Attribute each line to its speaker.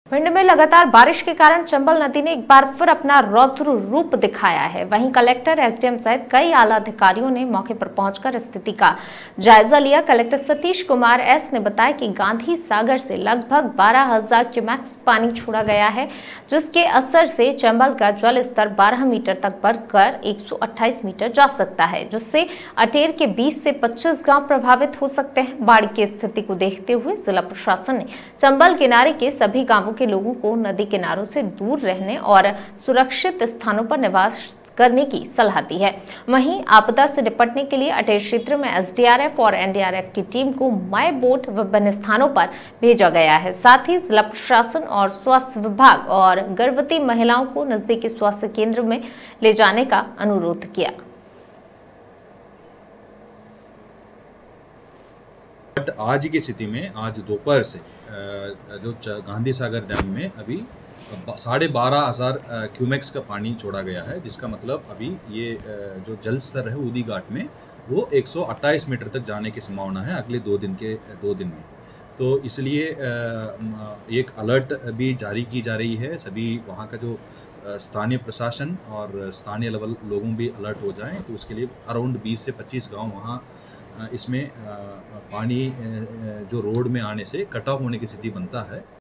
Speaker 1: भिंड में लगातार बारिश के कारण चंबल नदी ने एक बार फिर अपना रौद्र रूप दिखाया है। वहीं कलेक्टर, एसडीएम सहित कई आला अधिकारियों ने मौके पर पहुंचकर स्थिति का जायजा लिया। कलेक्टर सतीश कुमार एस ने बताया कि गांधी सागर से लगभग 12,000 क्यूमेक्स पानी छोड़ा गया है, जिसके असर से चंबल का जल स्तर 12 मीटर तक बढ़कर 128 मीटर जा सकता है, जिससे अटेर के 20 से 25 गांव प्रभावित हो सकते हैं। बाढ़ की स्थिति को देखते हुए जिला प्रशासन ने चंबल किनारे के सभी गांवों के लोगों को नदी किनारों से दूर रहने और सुरक्षित स्थानों पर निवास करने की सलाह दी है। वहीं आपदा से निपटने के लिए अटेर क्षेत्र में एसडीआरएफ और एनडीआरएफ की टीम को माई बोट विभिन्न स्थानों पर भेजा गया है। साथ ही जिला प्रशासन और स्वास्थ्य विभाग और गर्भवती महिलाओं को नजदीकी स्वास्थ्य केंद्र में ले जाने का अनुरोध किया।
Speaker 2: बट आज की स्थिति में आज दोपहर से जो गांधी सागर डैम में अभी 12,500 क्यूमेक्स का पानी छोड़ा गया है, जिसका मतलब अभी ये जो जल स्तर है उदी घाट में वो 128 मीटर तक जाने की संभावना है अगले 2 दिन में। तो इसलिए एक अलर्ट भी जारी की जा रही है। सभी वहाँ का जो स्थानीय प्रशासन और स्थानीय लेवल लोगों भी अलर्ट हो जाएं, तो उसके लिए अराउंड 20 से 25 गांव वहाँ इसमें पानी जो रोड में आने से कट ऑफ होने की स्थिति बनता है।